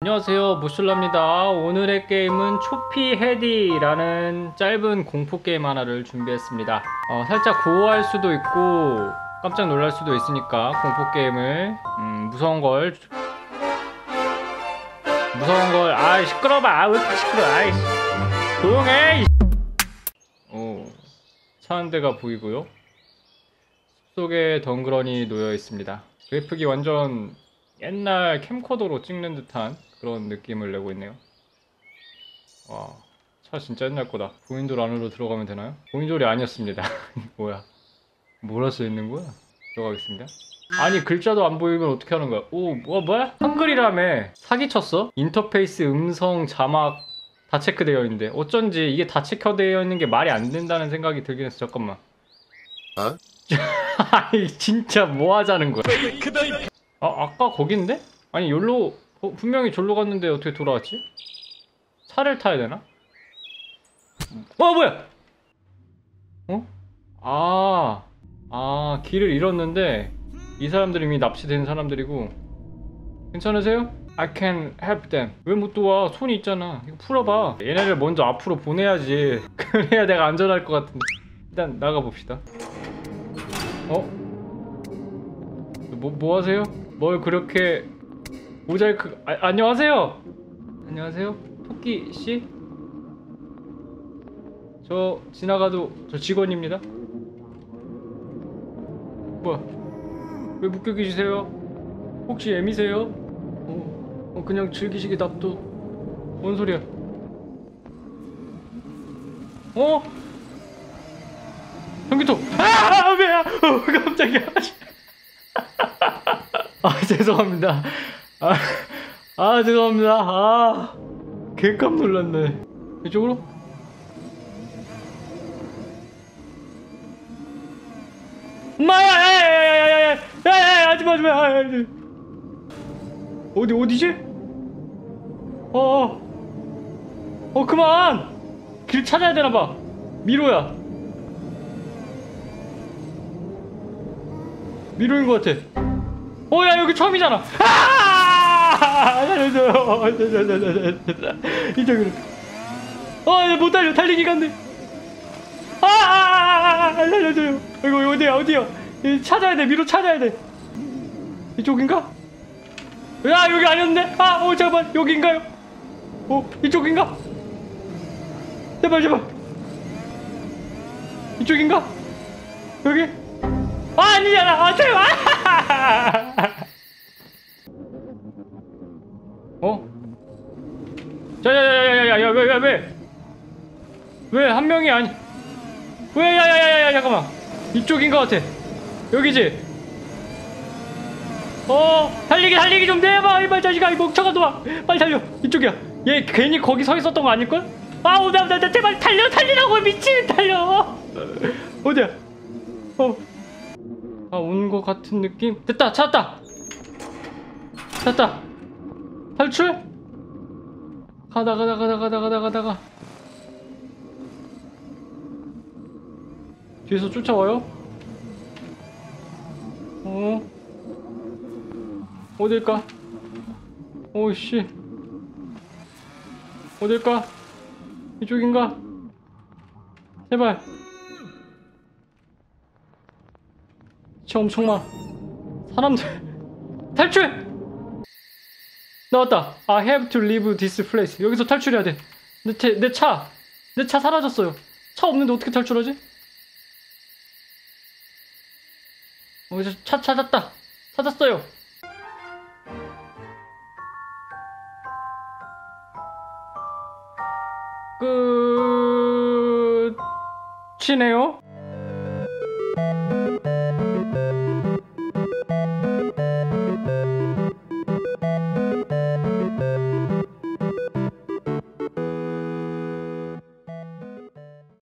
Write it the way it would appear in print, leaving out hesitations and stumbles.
안녕하세요, 모슐라입니다. 오늘의 게임은 초피헤디라는 짧은 공포게임 하나를 준비했습니다. 살짝 고어할 수도 있고 깜짝 놀랄 수도 있으니까 공포게임을 무서운걸 아이 시끄러봐. 왜 이렇게 시끄러? 아이 조용해. 차 한 대가 보이고요. 숲속에 덩그러니 놓여 있습니다. 그래픽이 완전 옛날 캠코더로 찍는 듯한 그런 느낌을 내고 있네요. 와, 차 진짜 옛날 거다. 고인돌 안으로 들어가면 되나요? 고인돌이 아니었습니다. 뭐야? 뭐라 써 있는 거야? 들어가겠습니다. 아니 글자도 안 보이면 어떻게 하는 거야? 오, 뭐야? 한글이라며. 사기쳤어? 인터페이스 음성 자막 다 체크되어 있는데 어쩐지 이게 다 체크되어 있는 게 말이 안 된다는 생각이 들긴 했어. 잠깐만. 아니 진짜 뭐 하자는 거야? 아까 거긴데? 아니 여기로 분명히 절로 갔는데 어떻게 돌아왔지? 차를 타야 되나? 뭐야? 길을 잃었는데 이 사람들이 이미 납치된 사람들이고. 괜찮으세요? I can help them. 왜 못 도와? 손이 있잖아. 이거 풀어봐. 얘네를 먼저 앞으로 보내야지. 그래야 내가 안전할 것 같은데. 일단 나가봅시다. 뭐 하세요? 뭘 그렇게 모자이크... 안녕하세요! 안녕하세요? 토끼씨? 저 지나가도 저 직원입니다. 뭐야? 왜 묶여 계시세요? 혹시 애미세요? 그냥 즐기시게 놔둬. 뭔 소리야? 전기톱! 왜야! 깜짝이야. 죄송합니다. 죄송합니다. 개깜 놀랐네. 이쪽으로? 야야야야야야야야야야! 하지마. 어디지? 그만! 길 찾아야 되나봐. 미로야. 미로인 것 같아. 야 여기 처음이잖아. 살려줘요. 이쪽으로. 못 달려. 달리기가 안 돼. 살려줘요. 이거 어디야? 찾아야 돼. 미로 찾아야 돼. 이쪽인가? 야 여기 아니었는데? 잠깐만. 여기인가요? 이쪽인가? 제발. 이쪽인가? 여기? 아니잖아. 제발. 야야야야야야 왜 한 명이 아니? 왜 야야야야 잠깐만. 이쪽인 것 같아. 여기지? 달리기 좀 내봐 이발 자식아. 이 멍청아 놈아. 빨리 달려. 이쪽이야. 얘 괜히 거기 서 있었던 거 아닐걸? 나 제발 달리라고. 미친. 달려. 어디야? 온 거 같은 느낌? 됐다. 찾았다. 탈출? 가다가 뒤에서 쫓아와요? 어딜까? 오씨. 어딜까? 이쪽인가? 제발. 차 엄청 많아. 사람들. 탈출! 나왔다. I have to leave this place. 여기서 탈출해야 돼. 내 차 사라졌어요. 차 없는데 어떻게 탈출하지? 여기서 차 찾았어요. 끝이네요.